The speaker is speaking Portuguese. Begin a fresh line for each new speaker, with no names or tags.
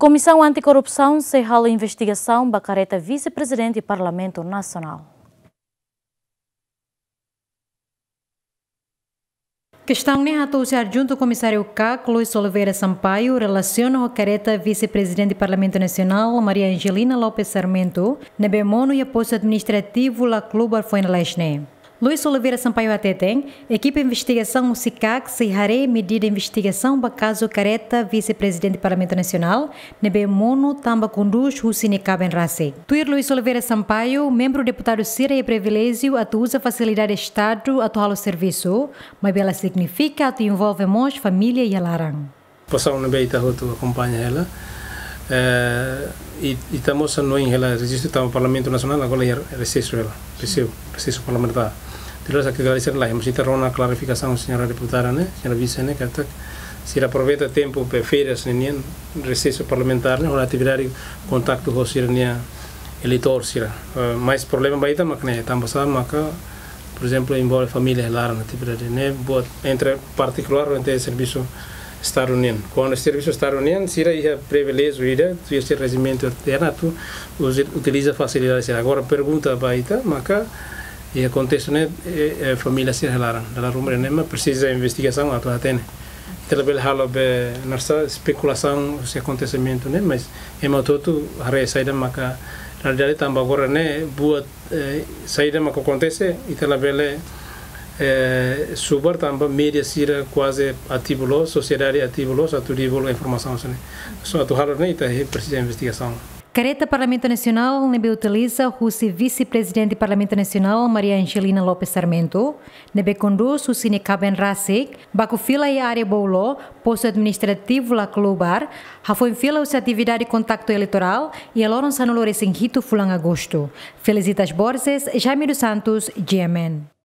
Comissão Anticorrupção encerrou a investigação Bacareta vice-presidente do Parlamento Nacional. Questão nem atuar junto ao comissário CAC, Luís Oliveira Sampaio, relaciona a careta vice-presidente do Parlamento Nacional, Maria Angelina Lopes Sarmento, na bemono e posto administrativo da Clube foi na Lechne. Luís Oliveira Sampaio Ateten, equipe de investigação CICAC, encerrará medida de investigação para caso careta vice-presidente do Parlamento Nacional, na bemono tamba conduz o Cinecaben Rase. Tuir Luís Oliveira Sampaio, membro deputado Cira e privilégio, usa facilidade de Estado atuar o serviço, mas ela significa atu envolve mos família e alarang.
Passar uma beita que acompanha ela. E estamos no ela registro do Parlamento Nacional agora é recesso parlamentar. Terus aqui agradecer lá, mas está uma clarificação, senhora deputada, né, senhora vice, né, que se aproveita tempo para feiras, né, recesso parlamentar, né, uma atividade contato com a eleitor, mais problema vai estar, mas né, também sabe, mas por exemplo, embora família lá na atividade, né, entre particular entre serviço Estado União. Quando o serviço Estado União, se é privilégio, tu esse regimento interno, tu utiliza facilidades. Agora pergunta vai estar, mas e acontece né família se relaram da rumor né mas precisa investigação atual tem também halo be nossa especulação se acontecimento né mas é todo a saída maca na realidade também agora né boa saída maca acontece e também subar também mídia sira quase ativo lo sociedade ativo lo atu divulga informação né só atual né precisa investigação.
Careta Parlamento Nacional nebe utiliza o vice-presidente do Parlamento Nacional, Maria Angelina Lopes Sarmento, nebe conduz o Cinecaben Rasik, baco fila e área bolo, posto administrativo la Clubar, foi fila a atividade de contacto eleitoral e aloram sanulores em Rito Fulang Agosto. Felicitas Borges, Jaime dos Santos, GMN.